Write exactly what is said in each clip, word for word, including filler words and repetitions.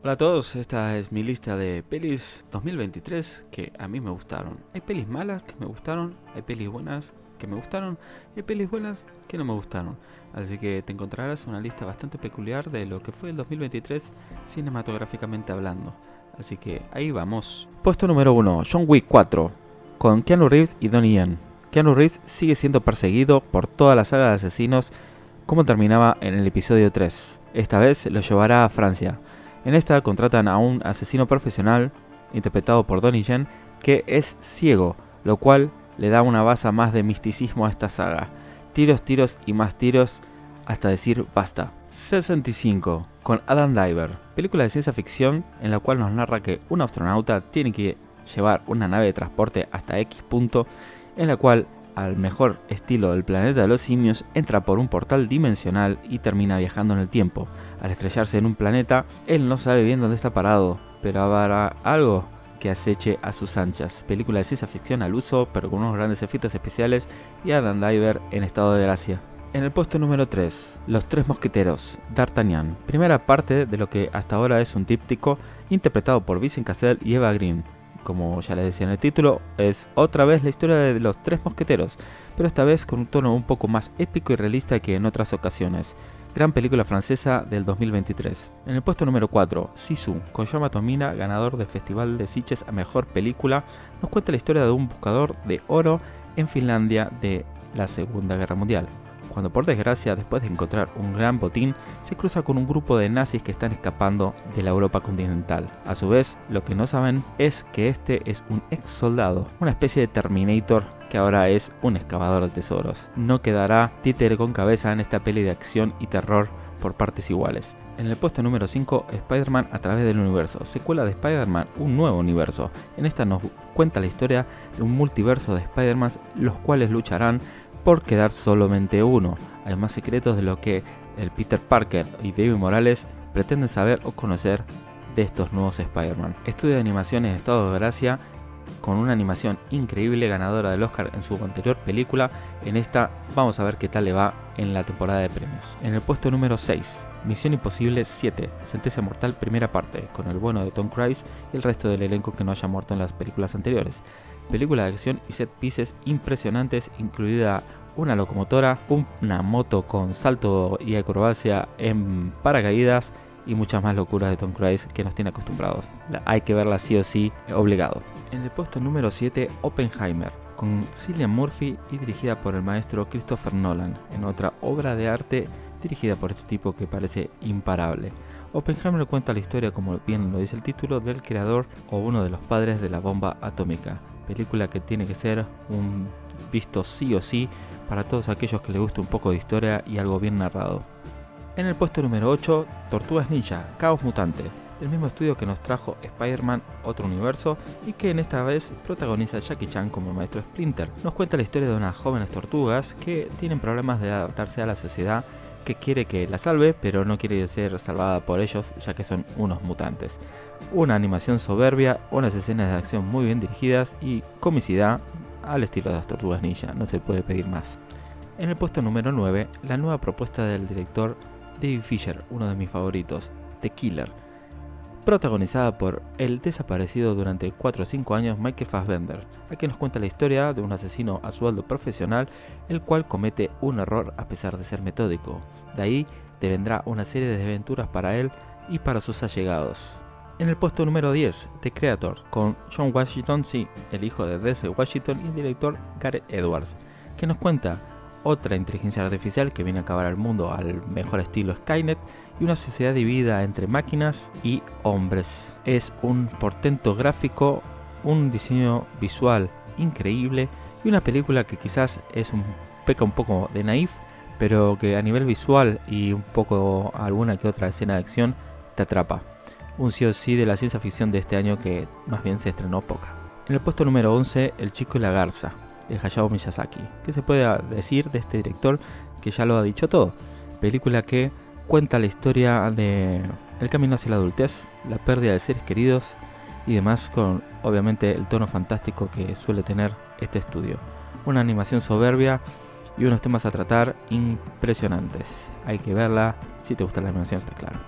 Hola a todos, esta es mi lista de pelis dos mil veintitrés que a mí me gustaron. Hay pelis malas que me gustaron, hay pelis buenas que me gustaron y hay pelis buenas que no me gustaron. Así que te encontrarás una lista bastante peculiar de lo que fue el dos mil veintitrés cinematográficamente hablando. Así que ahí vamos. Puesto número uno, John Wick cuatro, con Keanu Reeves y Donnie Yen. Keanu Reeves sigue siendo perseguido por toda la saga de asesinos como terminaba en el episodio tres. Esta vez lo llevará a Francia. En esta contratan a un asesino profesional, interpretado por Donnie Yen, que es ciego, lo cual le da una base más de misticismo a esta saga. Tiros, tiros y más tiros, hasta decir basta. sesenta y cinco, con Adam Driver, película de ciencia ficción en la cual nos narra que un astronauta tiene que llevar una nave de transporte hasta X punto, en la cual, al mejor estilo del planeta de los simios, entra por un portal dimensional y termina viajando en el tiempo. Al estrellarse en un planeta, él no sabe bien dónde está parado, pero habrá algo que aceche a sus anchas. Película de ciencia ficción al uso, pero con unos grandes efectos especiales y Adam Driver en estado de gracia. En el puesto número tres, Los Tres Mosqueteros, D'Artagnan. Primera parte de lo que hasta ahora es un díptico interpretado por Vincent Cassel y Eva Green. Como ya les decía en el título, es otra vez la historia de los Tres Mosqueteros, pero esta vez con un tono un poco más épico y realista que en otras ocasiones. Gran película francesa del dos mil veintitrés. En el puesto número cuatro, Sisu, con Jorma Tomina, ganador del Festival de Sitges a Mejor Película, nos cuenta la historia de un buscador de oro en Finlandia de la Segunda Guerra Mundial, cuando por desgracia, después de encontrar un gran botín, se cruza con un grupo de nazis que están escapando de la Europa continental. A su vez, lo que no saben es que este es un ex soldado, una especie de Terminator que ahora es un excavador de tesoros. No quedará títere con cabeza en esta peli de acción y terror por partes iguales. En el puesto número cinco, Spider-Man a través del universo, secuela de Spider-Man, un nuevo universo. En esta nos cuenta la historia de un multiverso de Spider-Man, los cuales lucharán por quedar solamente uno. Hay más secretos de lo que el Peter Parker y David Morales pretenden saber o conocer de estos nuevos Spider-Man. Estudio de animación en estado de gracia, con una animación increíble, ganadora del Oscar en su anterior película. En esta vamos a ver qué tal le va en la temporada de premios. En el puesto número seis, Misión Imposible siete, Sentencia Mortal primera parte, con el bueno de Tom Cruise y el resto del elenco que no haya muerto en las películas anteriores. Película de acción y set pieces impresionantes, incluida una locomotora, una moto con salto y acrobacia en paracaídas y muchas más locuras de Tom Cruise que nos tiene acostumbrados. Hay que verla sí o sí, obligado. En el puesto número siete, Oppenheimer, con Cillian Murphy y dirigida por el maestro Christopher Nolan, en otra obra de arte dirigida por este tipo que parece imparable. Oppenheimer cuenta la historia, como bien lo dice el título, del creador o uno de los padres de la bomba atómica. Película que tiene que ser un visto sí o sí para todos aquellos que les guste un poco de historia y algo bien narrado. En el puesto número ocho, Tortugas Ninja, Caos Mutante, del mismo estudio que nos trajo Spider-Man, Otro Universo, y que en esta vez protagoniza Jackie Chan como el maestro Splinter. Nos cuenta la historia de unas jóvenes tortugas que tienen problemas de adaptarse a la sociedad, que quiere que la salve, pero no quiere ser salvada por ellos, ya que son unos mutantes. Una animación soberbia, unas escenas de acción muy bien dirigidas y comicidad al estilo de las Tortugas Ninja, no se puede pedir más. En el puesto número nueve, la nueva propuesta del director David Fincher, uno de mis favoritos, The Killer, protagonizada por el desaparecido durante cuatro o cinco años Michael Fassbender. Aquí nos cuenta la historia de un asesino a sueldo profesional, el cual comete un error a pesar de ser metódico. De ahí te vendrá una serie de desventuras para él y para sus allegados. En el puesto número diez, The Creator, con John Washington, sí, el hijo de Denzel Washington, y el director Gareth Edwards, que nos cuenta otra inteligencia artificial que viene a acabar al mundo al mejor estilo Skynet y una sociedad dividida entre máquinas y hombres. Es un portento gráfico, un diseño visual increíble y una película que quizás es un peca un poco de naif, pero que a nivel visual y un poco alguna que otra escena de acción te atrapa. Un sí o sí de la ciencia ficción de este año que más bien se estrenó poca. En el puesto número once, El Chico y la Garza, de Hayao Miyazaki. ¿Qué se puede decir de este director que ya lo ha dicho todo? Película que cuenta la historia de el camino hacia la adultez, la pérdida de seres queridos y demás, con obviamente el tono fantástico que suele tener este estudio. Una animación soberbia y unos temas a tratar impresionantes. Hay que verla, si te gusta la animación está claro.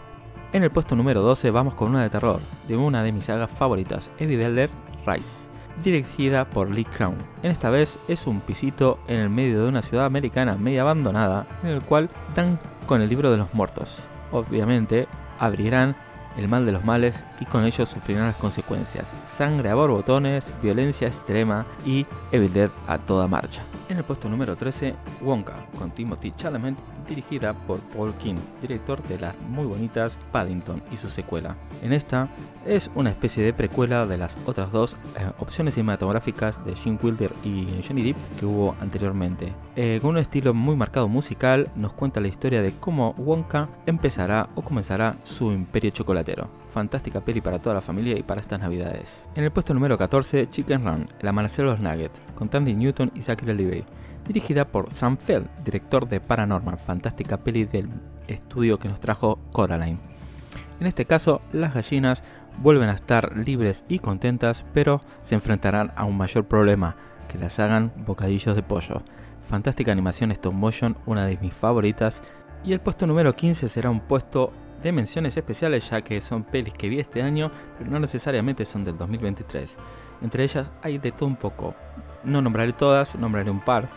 En el puesto número doce vamos con una de terror, de una de mis sagas favoritas, Evil Dead Rise, dirigida por Lee Crown. En esta vez es un pisito en el medio de una ciudad americana media abandonada, en el cual dan con el libro de los muertos. Obviamente abrirán el mal de los males y con ello sufrirán las consecuencias. Sangre a borbotones, violencia extrema y Evil Dead a toda marcha. En el puesto número trece, Wonka, con Timothy Chalamet, dirigida por Paul King, director de las muy bonitas Paddington y su secuela. En esta es una especie de precuela de las otras dos eh, opciones cinematográficas de Gene Wilder y Johnny Depp que hubo anteriormente. Eh, con un estilo muy marcado musical, nos cuenta la historia de cómo Wonka empezará o comenzará su imperio chocolatero. Fantástica peli para toda la familia y para estas navidades. En el puesto número catorce, Chicken Run, El amanecer de los Nuggets, con Tandy Newton y Zachary Levi, dirigida por Sam Feld, director de Paranormal, fantástica peli del estudio que nos trajo Coraline. En este caso, las gallinas vuelven a estar libres y contentas, pero se enfrentarán a un mayor problema, que las hagan bocadillos de pollo. Fantástica animación stop motion, una de mis favoritas. Y el puesto número quince será un puesto de menciones especiales, ya que son pelis que vi este año, pero no necesariamente son del dos mil veintitrés. Entre ellas hay de todo un poco. No nombraré todas, nombraré un par.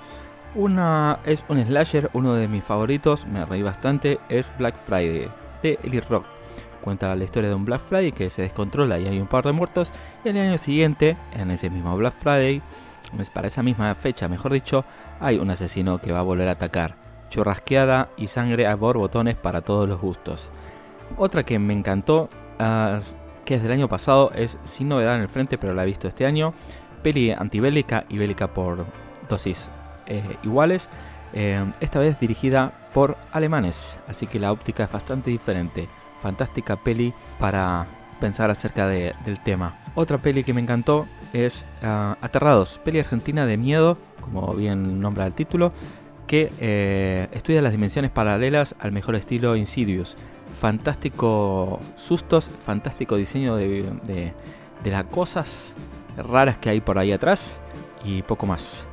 Una es un slasher, uno de mis favoritos, me reí bastante, es Black Friday, de Eli Roth. Cuenta la historia de un Black Friday que se descontrola y hay un par de muertos, y al año siguiente, en ese mismo Black Friday, para esa misma fecha mejor dicho, hay un asesino que va a volver a atacar. Churrasqueada y sangre a borbotones para todos los gustos. Otra que me encantó, uh, que es del año pasado, es sin novedad en el frente, pero la he visto este año. Peli antibélica y bélica por dosis eh, iguales. Eh, esta vez dirigida por alemanes, así que la óptica es bastante diferente. Fantástica peli para pensar acerca de, del tema. Otra peli que me encantó es uh, Aterrados, peli argentina de miedo, como bien nombra el título, que eh, estudia las dimensiones paralelas al mejor estilo Insidious. Fantástico sustos, fantástico diseño de, de, de las cosas raras que hay por ahí atrás y poco más.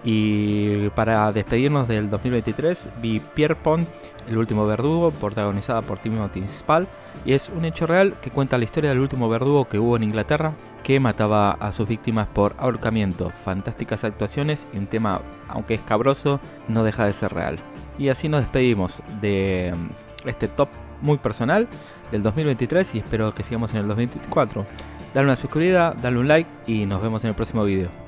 Y para despedirnos del dos mil veintitrés vi Pierpont, el último verdugo, protagonizada por Timothy Spall, y es un hecho real que cuenta la historia del último verdugo que hubo en Inglaterra, que mataba a sus víctimas por ahorcamiento. Fantásticas actuaciones y un tema, aunque escabroso, no deja de ser real. Y así nos despedimos de este top muy personal del dos mil veintitrés y espero que sigamos en el dos mil veinticuatro. Dale una suscribida, dale un like y nos vemos en el próximo video.